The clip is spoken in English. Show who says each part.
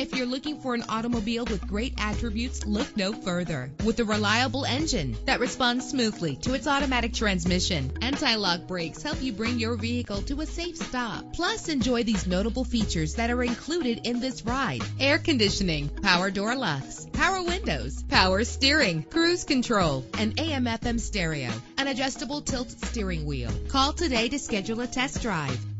Speaker 1: If you're looking for an automobile with great attributes, look no further. With a reliable engine that responds smoothly to its automatic transmission, anti-lock brakes help you bring your vehicle to a safe stop. Plus, enjoy these notable features that are included in this ride: air conditioning, power door locks, power windows, power steering, cruise control, an AM/FM stereo, an adjustable tilt steering wheel. Call today to schedule a test drive.